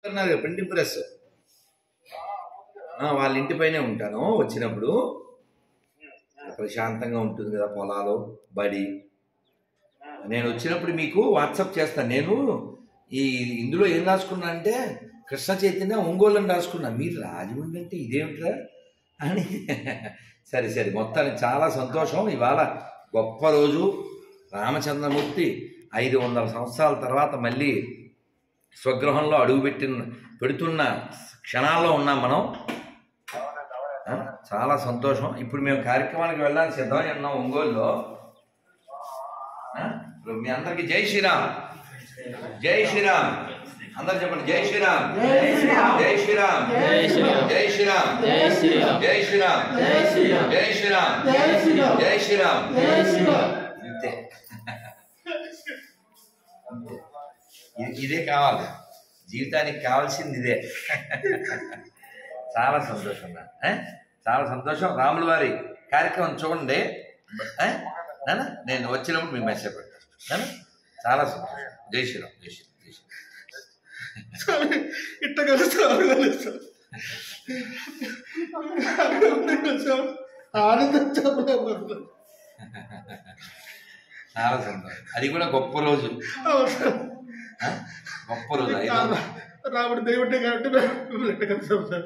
Printing press వాళ్ళ ఇంటిపైనే ఉంటాను. వచ్చినప్పుడు ప్రశాంతంగా ఉంటుంది కదా, పొలాలు బడి. నేను వచ్చినప్పుడు మీకు వాట్సాప్ చేస్తాను. నేను ఇందులో ఏం రాసుకున్నా అంటే కృష్ణ చైతన్య ఒంగోలు అని రాసుకున్నా. మీరు రాజమండ్రి అంటే ఇదేమిట్రా అని. సరే సరే, మొత్తానికి చాలా సంతోషం. ఇవాళ గొప్ప రోజు. రామచంద్రమూర్తి 500 సంవత్సరాల తర్వాత మళ్ళీ స్వగృహంలో పెడుతున్న క్షణాల్లో ఉన్నాం మనం. చాలా సంతోషం. ఇప్పుడు మేము కార్యక్రమానికి వెళ్ళడానికి సిద్ధమై ఉన్నాం ఒంగోలులో. మీ అందరికి జై శ్రీరామ్, జై శ్రీరామ్. అందరు చెప్పండి, జై శ్రీరామ్, జై శ్రీరామ్, జై శ్రీరామ్, జై శ్రీరామ్, జై శ్రీరామ్, జై శ్రీరామ్, జై శ్రీరామ్. అంతే, ఇదే కావాలి జీవితానికి కావాల్సింది, ఇదే. చాలా సంతోషం, చాలా సంతోషం. రాముల వారి కార్యక్రమం చూడండి నాన్న. నేను వచ్చినప్పుడు మీ మెసేజ్ పెడతాను. చాలా సంతోషం. జై శ్రీరామ్, జై శ్రీరామ్, జై శ్రీరామ్. ఇట్ట కలుస్తాను ఆనందం. చాలా సంతోషం. అది కూడా గొప్ప రోజు, గొప్ప రోజు. రాముడు దేవుడే కాబట్టి ఎట్ట కలుస్తాం సార్.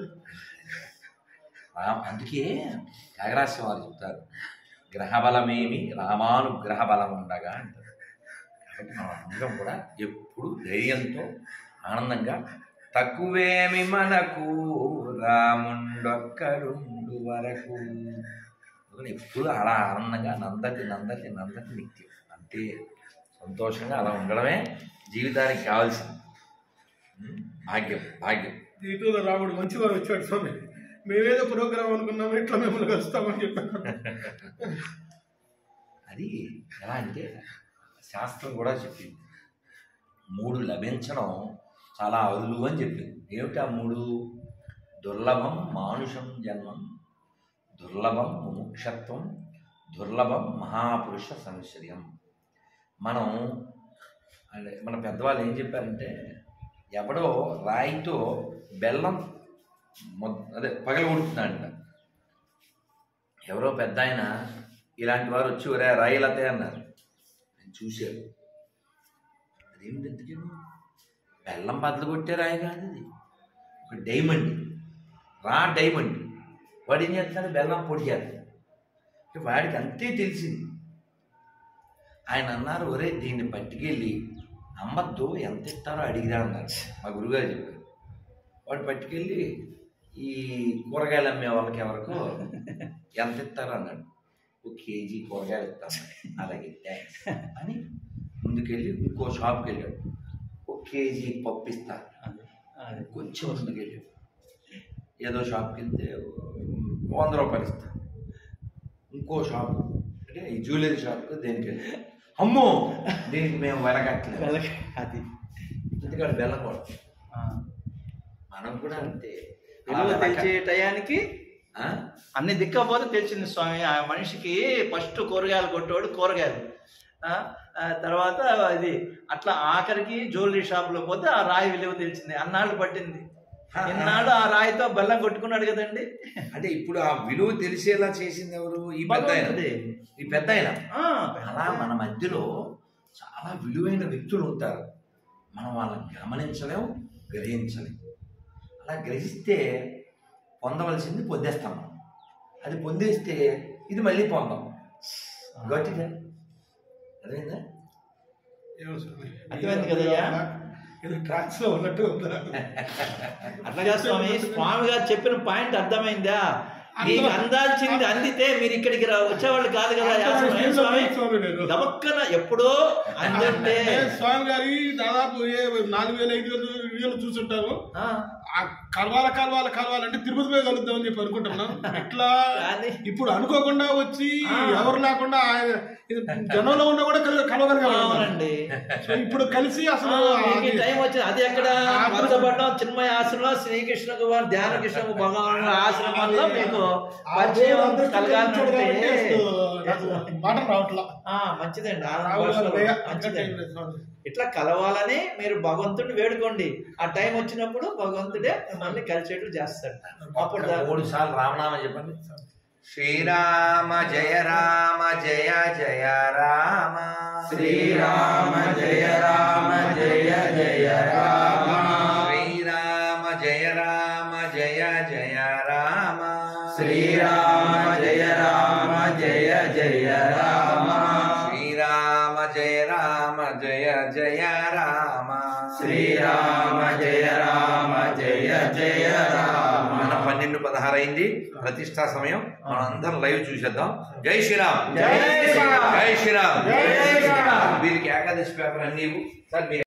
అందుకే త్యాగరాజ వారు చెప్తారు, గ్రహబలమేమి రామానుగ్రహ బలం ఉండగా అంటారు. కాబట్టి మనం అందరం కూడా ఎప్పుడు ధైర్యంతో ఆనందంగా, తక్కువేమి మనకు రాముండొక్కడుండు వరకు, ఎప్పుడు అలా ఆనందంగా నందటి నందటి నందటి నిత్యం. అంతే సంతోషంగా అలా ఉండడమే జీవితానికి కావాల్సింది. భాగ్యం, భాగ్యం. జీవితంలో రాముడు మంచివారు వచ్చాడు స్వామి. మేమేదో ప్రోగ్రాం అనుకున్నాము, ఇట్లా మిమ్మల్ని కలుస్తామని చెప్పాను. అది ఎలా అంటే శాస్త్రం కూడా చెప్పింది, 3 లభించడం చాలా అరుదు అని చెప్పింది. ఏమిటి ఆ 3? దుర్లభం మానుషం జన్మం, దుర్లభం ముముక్షత్వం, దుర్లభం మహాపురుష సంశ్రయం. మన పెద్దవాళ్ళు ఏం చెప్పారంటే, ఎవడో రాయితో బెల్లం పగలగొడుతున్నాడంట. ఎవరో పెద్ద ఆయన ఇలాంటి వారు వచ్చి రాయిలతే అన్నారు. నేను చూశారు. అదేమిటి ఎందుకు బెల్లం బద్దలు కొట్టే రాయి కాదు, అది ఒక డైమండ్, డైమండ్. వాడు ఏం చేస్తాడు, బెల్లం పొడి చేస్తాడు. వాడికి అంతే తెలిసింది. ఆయన అన్నారు, ఒరే దీన్ని పట్టుకెళ్ళి అమ్మద్దు, ఎంత ఇస్తారో అడిగిరా అన్నారు. మా గురుగారు చెప్పారు. వాడు పట్టుకెళ్ళి ఈ కూరగాయలు అమ్మే వాళ్ళకి ఎవరికో ఎంత ఇస్తారో అన్నాడు. 1 కేజీ కూరగాయలు ఇస్తాను. అలాగే థ్యాంక్స్ అని ముందుకెళ్ళి ఇంకో షాప్కి వెళ్ళాడు. 1 కేజీ పప్పు ఇస్తాను. కొంచెం ముందుకెళ్ళాడు. ఏదో షాప్కి వెళ్తే 100 రూపాయలు ఇస్తాను. ఇంకో షాప్ అంటే ఈ జ్యువెలరీ షాప్కి దేనికి వెళ్ళి, అమ్మో దీనికి మేము వెలగట్లేదు, అది ఎందుకంటే బెల్లకూడదు. మనం కూడా అంతే. తెలిసే టయానికి అన్ని దిక్కపోతే తెలిసింది స్వామి. ఆ మనిషికి ఫస్ట్ కూరగాయలు కొట్టేవాడు కూరగాయలు, తర్వాత ఇది అట్లా ఆఖరికి జ్యువెలరీ షాప్లో పోతే ఆ రాయి విలువ తెలిసింది. అన్నాళ్ళు పట్టింది. ఎన్నాళ్ళు ఆ రాయితో బెల్లం కొట్టుకున్నాడు కదండి. అంటే ఇప్పుడు ఆ విలువ తెలిసేలా చేసింది ఎవరు? ఈ పెద్ద ఆయన. ఈ పెద్ద ఆయన. అలా మన మధ్యలో చాలా విలువైన వ్యక్తులు ఉంటారు. మనం వాళ్ళని గమనించలేము, గ్రహించలేము. అలా గ్రహిస్తే పొందవలసింది పొందేస్తాం మనం. అది పొందేస్తే ఇది మళ్ళీ పొందాం. గట్టిగా అదేందా? అర్థమైంది కదయ్యా. ట్రాక్స్ లో ఉన్నట్టు అట్లాగా స్వామి. స్వామి గారు చెప్పిన పాయింట్ అర్థమైందా? మీకు అందాల్సింది అందితే మీరు ఇక్కడికి వచ్చేవాళ్ళు కాదు కదా స్వామి. గమక్కన ఎప్పుడో అందంటే స్వామి గారి దాదాపు 4,000-5,000 వీడియోలు చూసుంటారు. కలవాలంటే తిరుపతి పోయి కలుద్దామని చెప్పి అనుకుంటున్నాం. ఇట్లా ఇప్పుడు అనుకోకుండా వచ్చి ఎవరు లేకుండా జనంలో ఉన్నా కూడా కలవగలిగామండి. ఇప్పుడు కలిసి అసలు టైం వచ్చింది. అది ఎక్కడ పట్టడం చిన్మయ ఆశ్రమంలో శ్రీకృష్ణ కుమార్ ధ్యాన కృష్ణ భగవాన్ ఆశ్రమంలో మీకు పరిచయం కలగాలి. మాట రావట్లా. మంచిదండి. ఇట్లా కలవాలని మీరు భగవంతుడిని వేడుకోండి. ఆ టైం వచ్చినప్పుడు భగవంతుడే మళ్ళీ కలిసేట్లు చేస్తాడు. అప్పుడు 3 సార్లు రామనామం చెప్పండి. శ్రీరామ జయ రామ జయ జయ రామ, శ్రీరామ జయ రామ జయ జయ రామ, శ్రీరామ జయ రామ జయ జయ రామ, శ్రీరామ జయ రామ జయ జయ రామ, శ్రీరామ జయ రామ జయ జయ రామ, శ్రీరామ జయ రామ జయ జయ రామ. మన 12:16 అయింది ప్రతిష్టా సమయం. మనందరం లైవ్ చూసేద్దాం. జై శ్రీరామ్, జై శ్రీరామ్, జై శ్రీరామ్. జై శ్రీరామ్. వీరికి ఏకాదశి పేపర్ అన్ని సార్.